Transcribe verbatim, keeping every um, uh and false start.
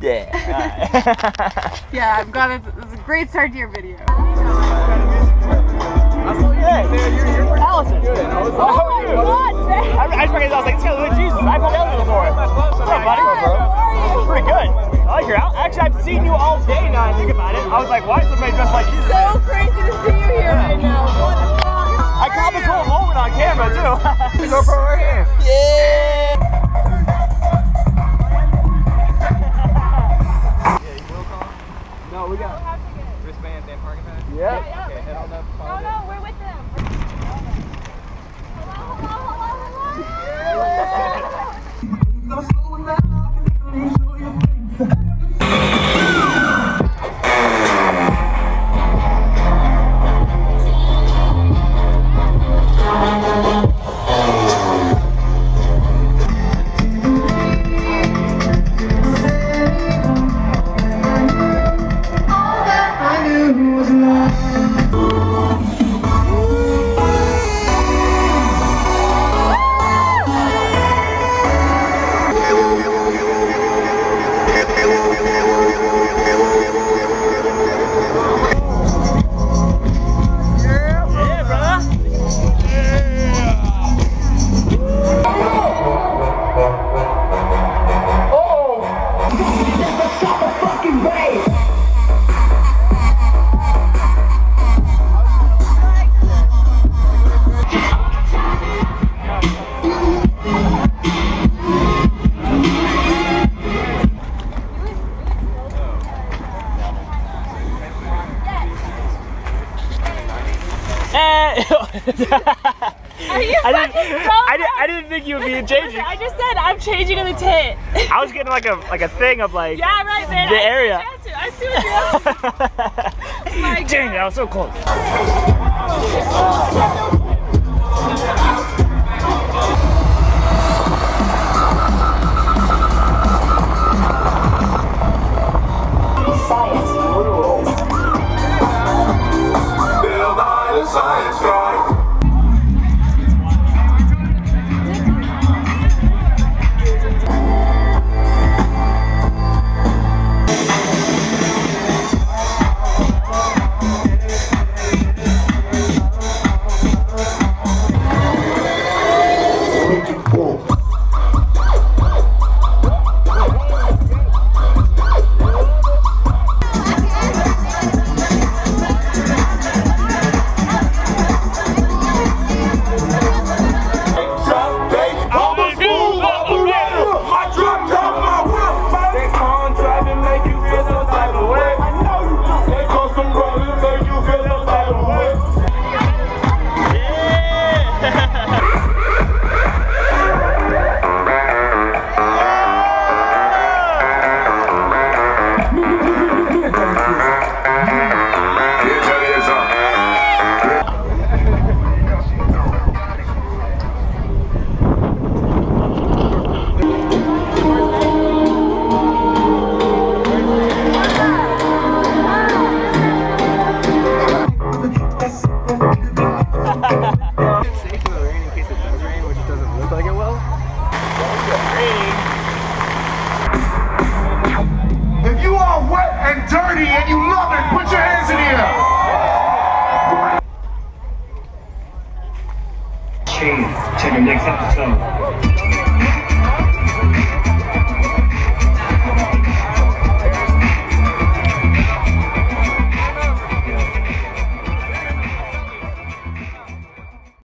Yeah. Yeah, I'm glad it's, it's a great start to your video. Hey, Allison. Good. I was like, Oh my God, man. I, I just recognized, I was like, this guy's with Jesus. I played Allison before. What's up, buddy? Pretty good. I like your outfit. Actually, I've seen you all day now I think about it. I was like, why is somebody dressed like Jesus? So crazy to see you here right now. What the fuck? I caught this whole moment on camera, too. Go for right here. Yeah. No, we got wristbands and parking pass? Yeah. Yeah, yeah, Okay, head on up. No, no, we're with them. Are you I didn't, so I, didn't, I didn't think you would be changing. I just said I'm changing in the tit. I was getting like a like a thing of like yeah, right, man. the I area. See I see what you're doing. My God. Dang, that was so close. Science rules. Build on the science drive. If you are wet and dirty and you love it, put your hands in the air. Change to the next episode.